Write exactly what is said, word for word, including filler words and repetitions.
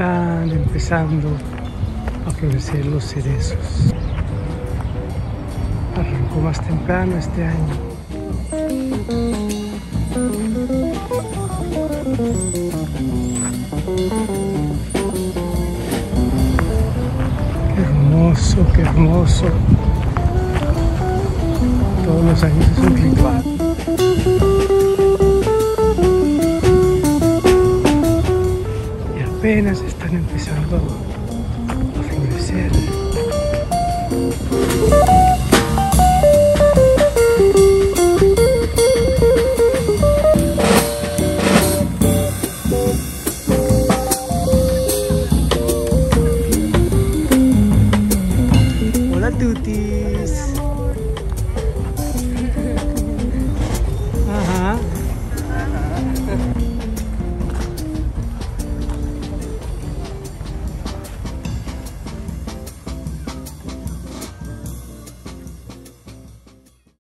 están empezando a florecer los cerezos. Arrancó más temprano este año. Qué hermoso, qué hermoso. Todos los años es un ritual. Y apenas están empezando a florecer. Hola Tuti.